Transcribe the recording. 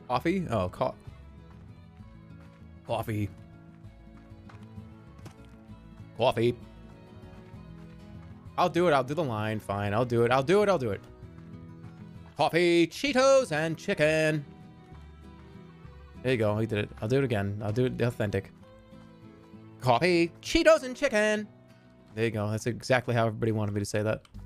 Coffee? Oh, coffee. Coffee. I'll do it. I'll do the line. Fine. I'll do it. I'll do it. Coffee, Cheetos, and chicken. There you go. He did it. I'll do it again. I'll do it authentic. Coffee, Cheetos, and chicken. There you go. That's exactly how everybody wanted me to say that.